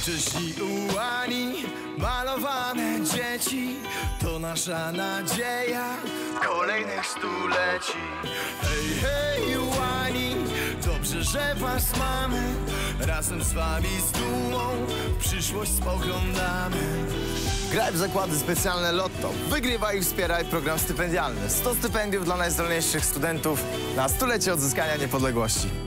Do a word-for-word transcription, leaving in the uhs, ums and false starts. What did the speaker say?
Mężczyźni ułani, malowane dzieci, to nasza nadzieja kolejnych stuleci. Hej, hej, ułani, dobrze, że was mamy. Razem z wami z dumą w przyszłość spoglądamy. Graj w zakłady specjalne Lotto. Wygrywaj i wspieraj program stypendialny. sto stypendiów dla najzdolniejszych studentów na stulecie odzyskania niepodległości.